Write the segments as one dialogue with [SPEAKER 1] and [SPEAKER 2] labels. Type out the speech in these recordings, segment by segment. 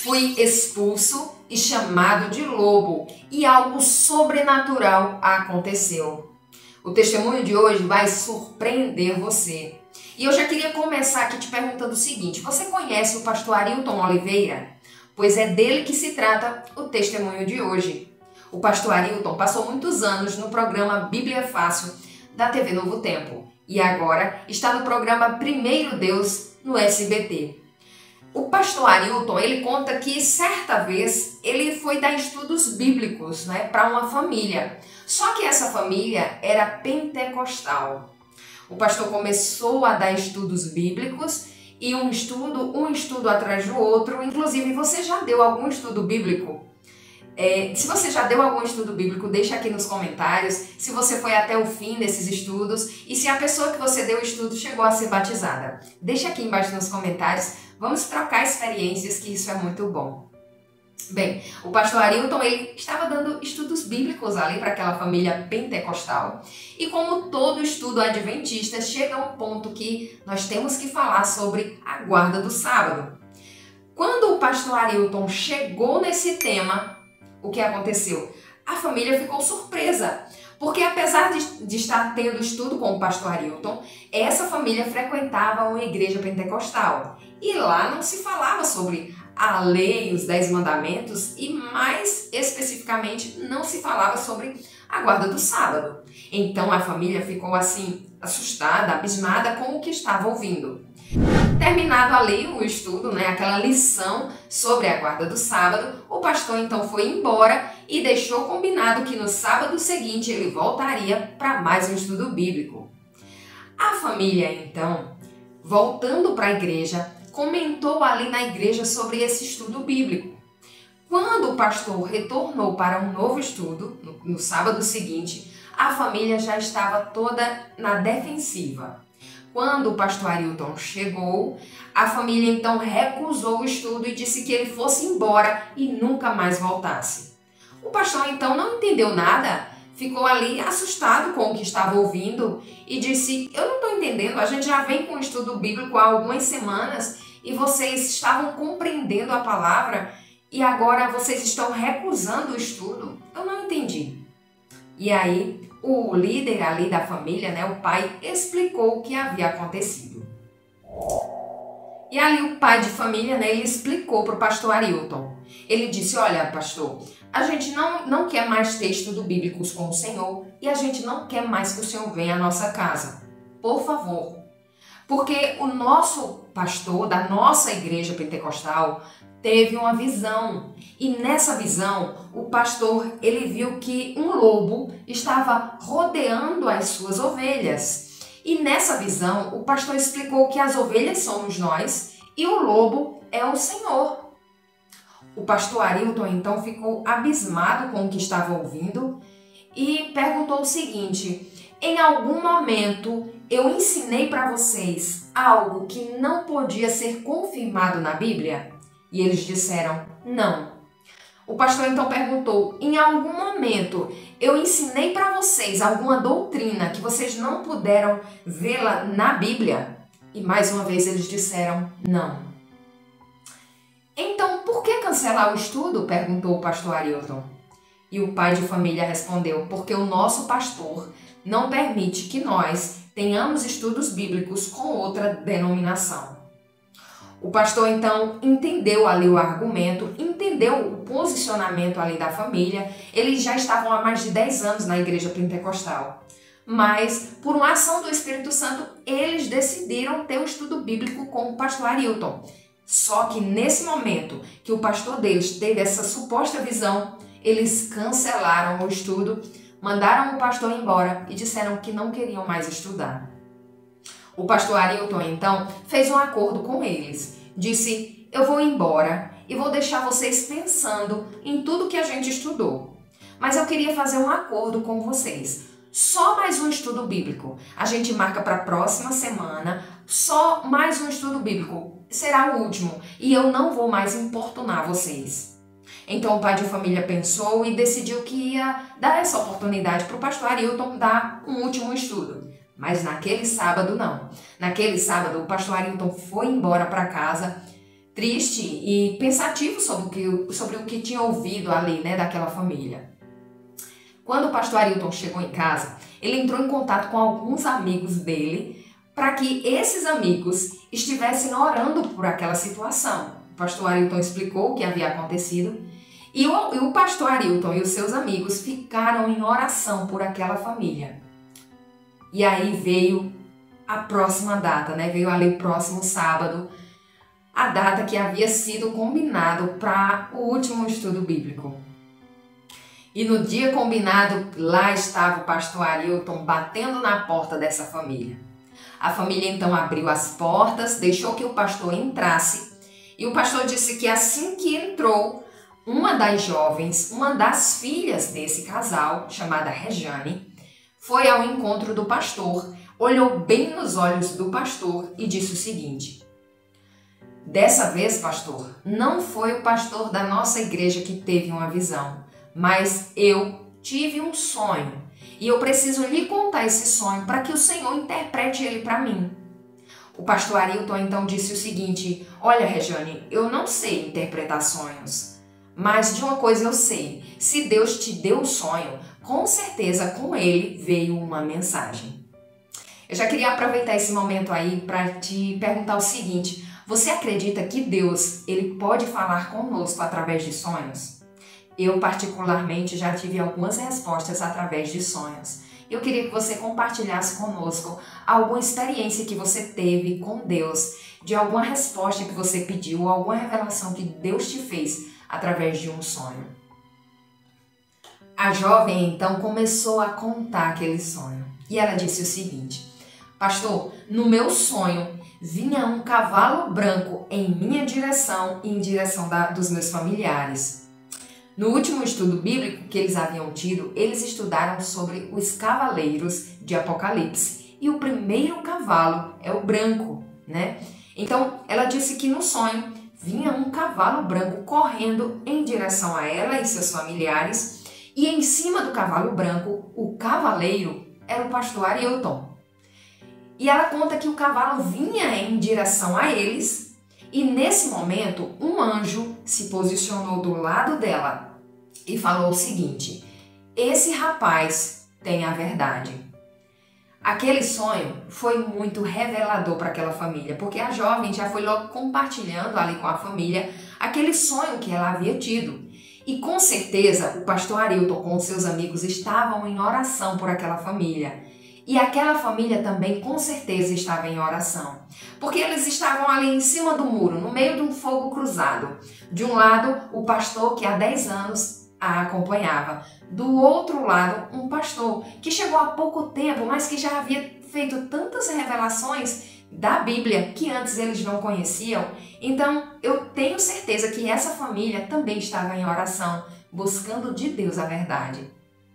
[SPEAKER 1] Fui expulso e chamado de lobo, e algo sobrenatural aconteceu. O testemunho de hoje vai surpreender você. E eu já queria começar aqui te perguntando o seguinte: você conhece o pastor Arilton Oliveira? Pois é dele que se trata o testemunho de hoje. O pastor Arilton passou muitos anos no programa Bíblia Fácil da TV Novo Tempo e agora está no programa Primeiro Deus no SBT. O pastor Arilton, ele conta que certa vez ele foi dar estudos bíblicos, para uma família. Só que essa família era pentecostal. O pastor começou a dar estudos bíblicos e um estudo atrás do outro. Inclusive, você já deu algum estudo bíblico? Se você já deu algum estudo bíblico, deixa aqui nos comentários se você foi até o fim desses estudos e se a pessoa que você deu o estudo chegou a ser batizada. Deixa aqui embaixo nos comentários, vamos trocar experiências, que isso é muito bom. Bem, o pastor Arilton, ele estava dando estudos bíblicos ali para aquela família pentecostal. E como todo estudo adventista, chega a um ponto que nós temos que falar sobre a guarda do sábado. Quando o pastor Arilton chegou nesse tema, o que aconteceu? A família ficou surpresa, porque apesar de estar tendo estudo com o pastor Arilton, essa família frequentava uma igreja pentecostal. E lá não se falava sobre a lei, os 10 mandamentos e mais especificamente não se falava sobre a guarda do sábado. Então a família ficou assim, assustada, abismada com o que estava ouvindo. Terminado ali o estudo, aquela lição sobre a guarda do sábado, o pastor então foi embora e deixou combinado que no sábado seguinte ele voltaria para mais um estudo bíblico. A família então, voltando para a igreja, comentou ali na igreja sobre esse estudo bíblico. Quando o pastor retornou para um novo estudo, no sábado seguinte, a família já estava toda na defensiva. Quando o pastor Arilton chegou, a família então recusou o estudo e disse que ele fosse embora e nunca mais voltasse. O pastor então não entendeu nada, ficou ali assustado com o que estava ouvindo e disse: eu não estou entendendo, a gente já vem com o estudo bíblico há algumas semanas e vocês estavam compreendendo a palavra e agora vocês estão recusando o estudo? Eu não entendi. E aí o líder ali da família, o pai, explicou o que havia acontecido. E ali o pai de família, ele explicou para o pastor Arilton. Ele disse: olha, pastor, a gente não quer mais ter estudo bíblicos com o Senhor e a gente não quer mais que o Senhor venha à nossa casa. Por favor. Porque o nosso pastor da nossa igreja pentecostal teve uma visão. E nessa visão, o pastor, ele viu que um lobo estava rodeando as suas ovelhas. E nessa visão, o pastor explicou que as ovelhas somos nós e o lobo é o Senhor. O pastor Arilton então ficou abismado com o que estava ouvindo e perguntou o seguinte: em algum momento eu ensinei para vocês algo que não podia ser confirmado na Bíblia? E eles disseram: não. O pastor então perguntou: em algum momento eu ensinei para vocês alguma doutrina que vocês não puderam vê-la na Bíblia? E mais uma vez eles disseram: não. Então, por que cancelar o estudo? Perguntou o pastor Arilton. E o pai de família respondeu: porque o nosso pastor não permite que nós tenhamos estudos bíblicos com outra denominação. O pastor então entendeu ali o argumento, entendeu o posicionamento ali da família. Eles já estavam há mais de 10 anos na igreja pentecostal. Mas, por uma ação do Espírito Santo, eles decidiram ter o estudo bíblico com o pastor Arilton. Só que nesse momento que o pastor deles teve essa suposta visão, eles cancelaram o estudo, mandaram o pastor embora e disseram que não queriam mais estudar. O pastor Arilton, então, fez um acordo com eles. Disse: eu vou embora e vou deixar vocês pensando em tudo que a gente estudou. Mas eu queria fazer um acordo com vocês. Só mais um estudo bíblico. A gente marca para a próxima semana. Só mais um estudo bíblico. Será o último. E eu não vou mais importunar vocês. Então o pai de família pensou e decidiu que ia dar essa oportunidade para o pastor Arilton dar um último estudo. Mas naquele sábado não. Naquele sábado o pastor Arilton foi embora para casa, triste e pensativo sobre o que tinha ouvido ali, né, daquela família. Quando o pastor Arilton chegou em casa, ele entrou em contato com alguns amigos dele para que esses amigos estivessem orando por aquela situação. O pastor Arilton explicou o que havia acontecido e o pastor Arilton e os seus amigos ficaram em oração por aquela família. E aí veio a próxima data, né? Veio ali o próximo sábado, a data que havia sido combinado para o último estudo bíblico. E no dia combinado, lá estava o pastor Arilton batendo na porta dessa família. A família então abriu as portas, deixou que o pastor entrasse e o pastor disse que assim que entrou, uma das jovens, uma das filhas desse casal, chamada Rejane, foi ao encontro do pastor, olhou bem nos olhos do pastor e disse o seguinte: dessa vez, pastor, não foi o pastor da nossa igreja que teve uma visão, mas eu tive um sonho e eu preciso lhe contar esse sonho para que o Senhor interprete ele para mim. O pastor Arilton então disse o seguinte: olha, Rejane, eu não sei interpretar sonhos, mas de uma coisa eu sei, se Deus te deu o sonho, com certeza com ele veio uma mensagem. Eu já queria aproveitar esse momento aí para te perguntar o seguinte: você acredita que Deus ele pode falar conosco através de sonhos? Eu, particularmente, já tive algumas respostas através de sonhos. Eu queria que você compartilhasse conosco alguma experiência que você teve com Deus, de alguma resposta que você pediu, ou alguma revelação que Deus te fez através de um sonho. A jovem, então, começou a contar aquele sonho. E ela disse o seguinte: pastor, no meu sonho, vinha um cavalo branco em minha direção e em direção dos meus familiares. No último estudo bíblico que eles haviam tido, eles estudaram sobre os cavaleiros de Apocalipse. E o primeiro cavalo é o branco, né? Então, ela disse que no sonho vinha um cavalo branco correndo em direção a ela e seus familiares. E em cima do cavalo branco, o cavaleiro era o pastor Arilton. E ela conta que o cavalo vinha em direção a eles. E nesse momento, um anjo se posicionou do lado dela e falou o seguinte: esse rapaz tem a verdade. Aquele sonho foi muito revelador para aquela família, porque a jovem já foi logo compartilhando ali com a família aquele sonho que ela havia tido. E com certeza o pastor Arilton com seus amigos estavam em oração por aquela família. E aquela família também com certeza estava em oração, porque eles estavam ali em cima do muro, no meio de um fogo cruzado. De um lado, o pastor que há 10 anos a acompanhava. Do outro lado, um pastor que chegou há pouco tempo, mas que já havia feito tantas revelações da Bíblia que antes eles não conheciam. Então, eu tenho certeza que essa família também estava em oração, buscando de Deus a verdade.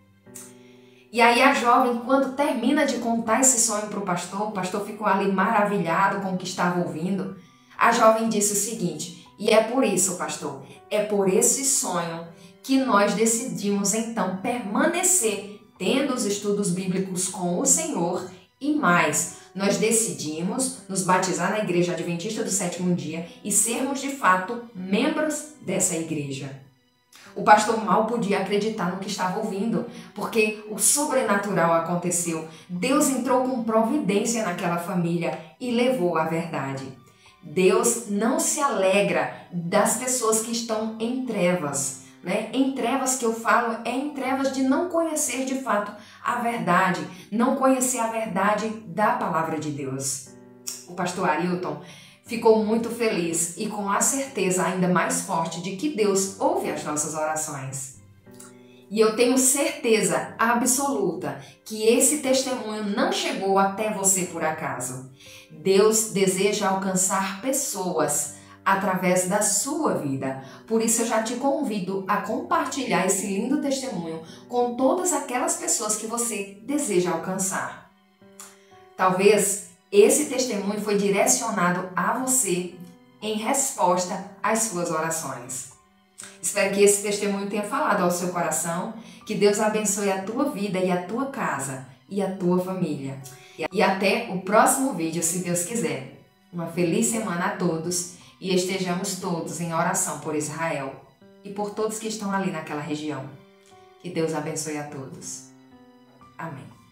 [SPEAKER 1] E aí a jovem, quando termina de contar esse sonho para o pastor ficou ali maravilhado com o que estava ouvindo. A jovem disse o seguinte: e é por isso, pastor, é por esse sonho que nós decidimos então permanecer tendo os estudos bíblicos com o Senhor e mais, nós decidimos nos batizar na Igreja Adventista do Sétimo Dia e sermos de fato membros dessa igreja. O pastor mal podia acreditar no que estava ouvindo, porque o sobrenatural aconteceu. Deus entrou com providência naquela família e levou a verdade. Deus não se alegra das pessoas que estão em trevas, né? Em trevas que eu falo é em trevas de não conhecer de fato a verdade, não conhecer a verdade da palavra de Deus. O pastor Arilton ficou muito feliz e com a certeza ainda mais forte de que Deus ouve as nossas orações. E eu tenho certeza absoluta que esse testemunho não chegou até você por acaso. Deus deseja alcançar pessoas através da sua vida. Por isso eu já te convido a compartilhar esse lindo testemunho com todas aquelas pessoas que você deseja alcançar. Talvez esse testemunho foi direcionado a você em resposta às suas orações. Espero que esse testemunho tenha falado ao seu coração, que Deus abençoe a tua vida e a tua casa e a tua família. E até o próximo vídeo, se Deus quiser. Uma feliz semana a todos e estejamos todos em oração por Israel e por todos que estão ali naquela região. Que Deus abençoe a todos. Amém.